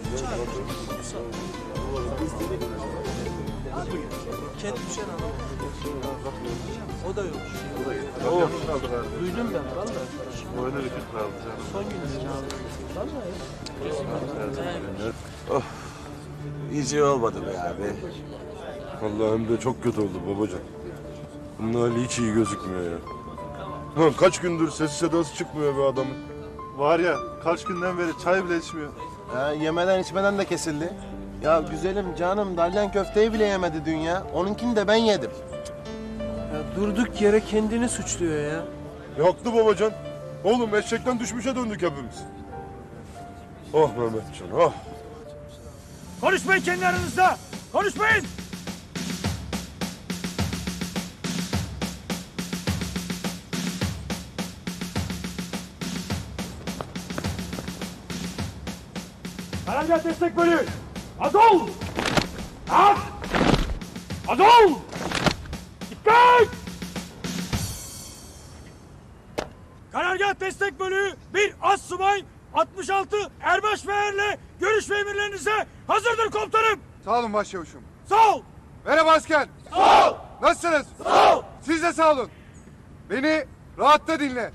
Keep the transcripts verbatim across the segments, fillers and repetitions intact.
Çağır. Kendi düşen adam. O da yok. O yalnız kaldı galiba. Duydum ben vallahi. Boynu bükük kaldı canım. Son günü. Vallahi. Oh. İyice olmadı be abi. Vallahi hem de çok kötü oldu babacan. Bunun hali hiç iyi gözükmüyor ya. Ha, kaç gündür sesi sedası çıkmıyor be adamın. Var ya kaç günden beri çay bile içmiyor. Ha, yemeden içmeden de kesildi. Ya güzelim canım dalyan köfteyi bile yemedi dünya. Onunkini de ben yedim. Ya durduk yere kendini suçluyor ya. Yaktı babacan. Oğlum eşekten düşmüşe döndük hepimiz. Oh Mehmetcan oh. Konuşmayın kendi aranızda. Konuşmayın. Karargah destek bölüğü. Adol. At. Adol. Dikkat. Karargah destek bölüğü bir astsubay altmış altı erbaş ve erle görüş ve emirlerinize hazırdır komutanım. Sağ olun başçavuşum. Sağ ol. Merhaba asker. Sağ ol. Nasılsınız? Sağ ol. Siz de sağ olun. Beni rahatta dinle.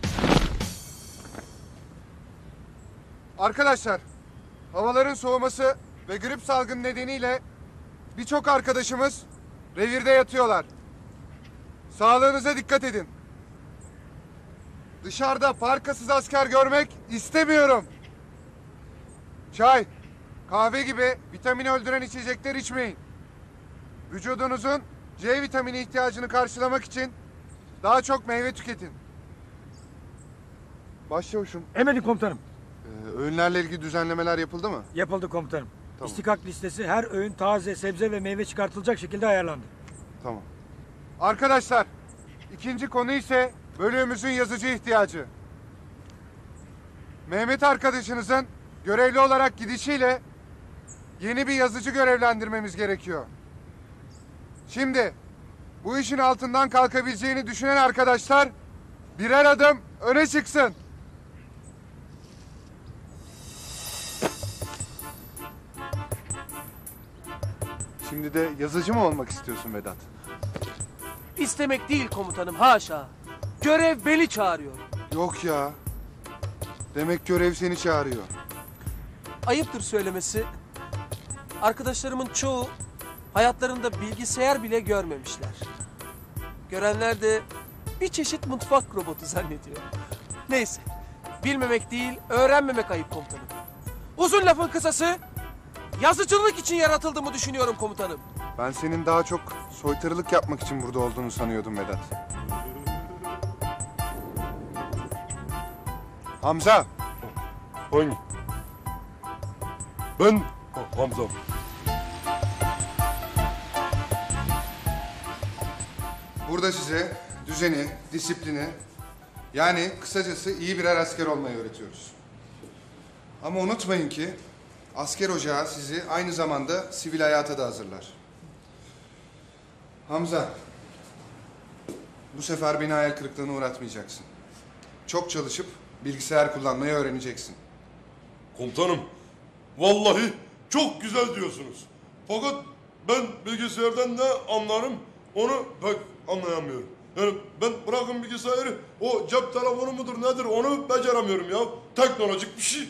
Arkadaşlar, havaların soğuması ve grip salgını nedeniyle birçok arkadaşımız revirde yatıyorlar. Sağlığınıza dikkat edin. Dışarıda parkasız asker görmek istemiyorum. Çay, kahve gibi vitamini öldüren içecekler içmeyin. Vücudunuzun C vitamini ihtiyacını karşılamak için daha çok meyve tüketin. Başçavuşum, Emredin komutanım. e, öğünlerle ilgili düzenlemeler yapıldı mı? Yapıldı komutanım. Tamam. İstikak listesi her öğün taze sebze ve meyve çıkartılacak şekilde ayarlandı. Tamam. Arkadaşlar, ikinci konu ise bölüğümüzün yazıcı ihtiyacı. Mehmet arkadaşınızın görevli olarak gidişiyle yeni bir yazıcı görevlendirmemiz gerekiyor. Şimdi bu işin altından kalkabileceğini düşünen arkadaşlar birer adım öne çıksın. Şimdi de yazıcı mı olmak istiyorsun Vedat? İstemek değil komutanım haşa. Görev beni çağırıyor. Yok ya. Demek görev seni çağırıyor. Ayıptır söylemesi. Arkadaşlarımın çoğu hayatlarında bilgisayar bile görmemişler. Görenler de bir çeşit mutfak robotu zannediyor. Neyse, bilmemek değil, öğrenmemek ayıp komutanım. Uzun lafın kısası, yazıcılık için yaratıldığımı düşünüyorum komutanım. Ben senin daha çok soytarılık yapmak için burada olduğunu sanıyordum Vedat. Hamza! Hangi? Ben ha, Hamza. Burada size düzeni, disiplini, yani kısacası iyi birer asker olmayı öğretiyoruz. Ama unutmayın ki asker ocağı sizi aynı zamanda sivil hayata da hazırlar. Hamza, bu sefer beni hayal kırıklığına uğratmayacaksın. Çok çalışıp bilgisayar kullanmayı öğreneceksin. Komutanım, vallahi çok güzel diyorsunuz. Fakat ben bilgisayardan ne anlarım onu pek anlayamıyorum. Yani ben bırakın bilgisayarı, o cep telefonu mudur nedir onu beceremiyorum ya. Teknolojik bir şey.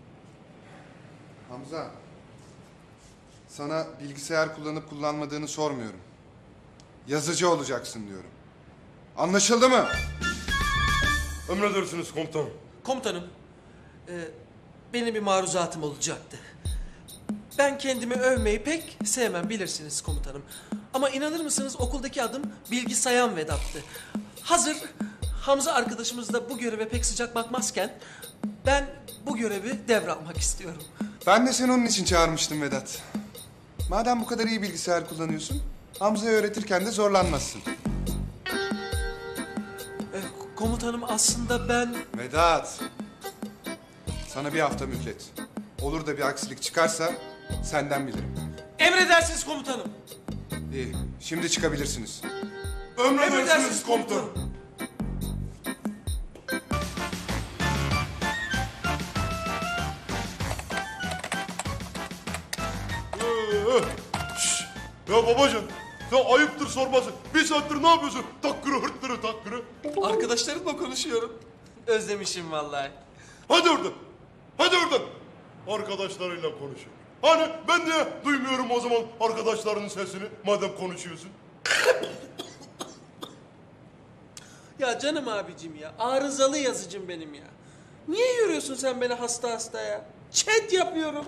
Hamza, sana bilgisayar kullanıp kullanmadığını sormuyorum. Yazıcı olacaksın diyorum. Anlaşıldı mı? Emredersiniz komutanım. Komutanım, e, benim bir maruzatım olacaktı. Ben kendimi övmeyi pek sevmem bilirsiniz komutanım. Ama inanır mısınız okuldaki adım Bilgi Sayan Vedat'tı. Hazır Hamza arkadaşımız da bu göreve pek sıcak bakmazken ben bu görevi devralmak istiyorum. Ben de seni onun için çağırmıştım Vedat. Madem bu kadar iyi bilgisayar kullanıyorsun, Hamza'ya öğretirken de zorlanmazsın. E, komutanım aslında ben... Vedat, sana bir hafta mühlet. Olur da bir aksilik çıkarsa senden bilirim. Emredersiniz komutanım. İyi, şimdi çıkabilirsiniz. Emredersiniz komutanım. Ya babacan, ya ayıptır sorması. Bir saattir ne yapıyorsun? Takkırı hırttırı takkırı. Arkadaşlarımla konuşuyorum. Özlemişim vallahi. Hadi oradan. Hadi oradan. Arkadaşlarıyla konuşuyor. Hani ben niye duymuyorum o zaman arkadaşlarının sesini madem konuşuyorsun? Ya canım abicim ya. Arızalı yazıcım benim ya. Niye yürüyorsun sen beni hasta hasta ya? Chat yapıyorum.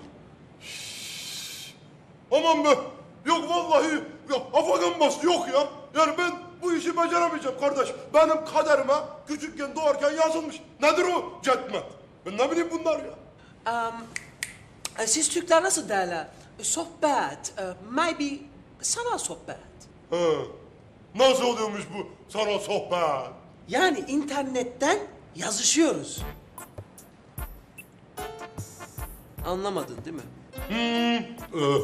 Aman be. Yok vallahi ya afagan bas yok ya. Yani ben bu işi beceremeyeceğim kardeş. Benim kaderime küçükken doğarken yazılmış. Nedir o cetmet? Ben ne bileyim bunlar ya. Um, e, siz Türkler nasıl derler? E, Sohbet, e, maybe sanal sohbet. He. Nasıl oluyormuş bu sana sohbet? Yani internetten yazışıyoruz. Anlamadın değil mi? Ee,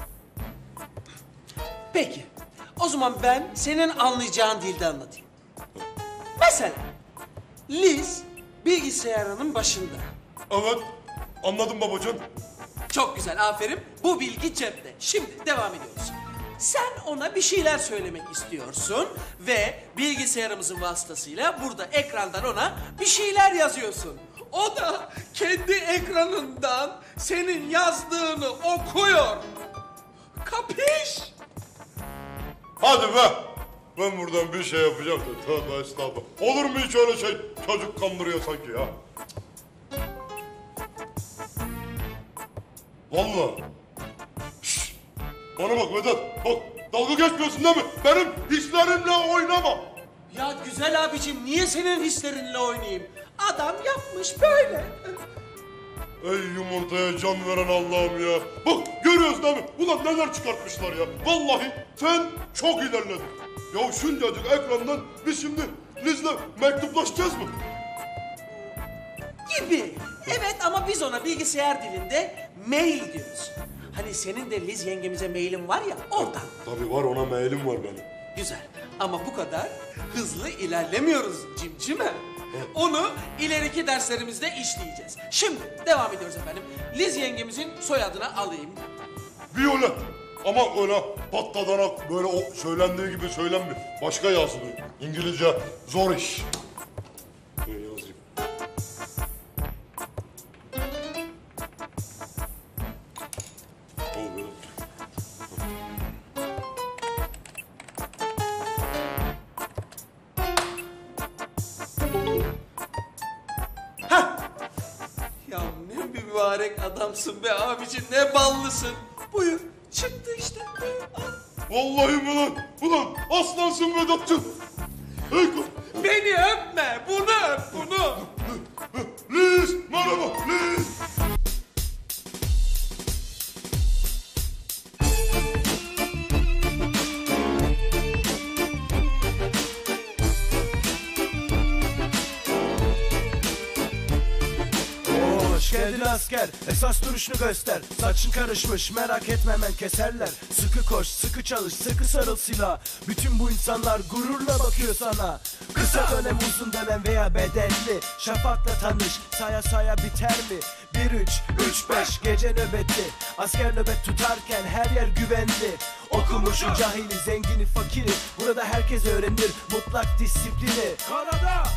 Peki. O zaman ben senin anlayacağın dilde anlatayım. Mesela Liz bilgisayarının başında. evet. Anladım babacan. Çok güzel, aferin. Bu bilgi cepte. Şimdi devam ediyoruz. Sen ona bir şeyler söylemek istiyorsun ve bilgisayarımızın vasıtasıyla burada ekrandan ona bir şeyler yazıyorsun. O da kendi ekranından senin yazdığını okuyor. Kapiş? Hadi be. Ben buradan bir şey yapacağım da tövbe estağfurullah. Olur mu hiç öyle şey? Çocuk kandırıyor sanki ya. Vallahi. Şşş. Bana bak Vedat. Bak dalga geçmiyorsun değil mi? Benim hislerimle oynama. Ya güzel abicim niye senin hislerinle oynayayım? Adam yapmış böyle. Ey yumurtaya can veren Allah'ım ya. Bak görüyoruz değil mi? Ulan neler çıkartmışlar ya. Vallahi sen çok ilerledin. Ya şuncacık ekrandan biz şimdi Liz'le mektuplaşacağız mı? Gibi. Evet ama biz ona bilgisayar dilinde mail diyoruz. Hani senin de Liz yengemize mailin var ya oradan. Tabii var ona mailim var benim. Güzel ama bu kadar hızlı ilerlemiyoruz cimcime. Onu ileriki derslerimizde işleyeceğiz. Şimdi devam ediyoruz efendim. Liz yengemizin soyadını alayım. Violet. Ama öyle patladanak böyle o söylendiği gibi söylenmiyor. Başka yazılıyor. İngilizce zor iş. Böyle yazayım. Al böyle. Hah! Ya ne mübarek adamsın be abicim, ne ballısın. Buyur, çıktı işte. Buyur, al. Vallahi mi lan? Ulan aslansın Vedat'cığım. Hey, Beni öpme, bunu öp, bunu. Liz, merhaba Liz. Hoş geldin asker, esas duruşunu göster. Saçın karışmış, merak etme hemen keserler. Sıkı koş, sıkı çalış, sıkı sarıl silah. Bütün bu insanlar gururla bakıyor sana. Kısa dönem, uzun dönem veya bedelli. Şafakla tanış, saya saya biter mi? Bir üç, üç beş gece nöbeti. Asker nöbet tutarken her yer güvenli. Okumuşu, cahili, zengini, fakiri. Burada herkes öğrenir mutlak disiplini. Karada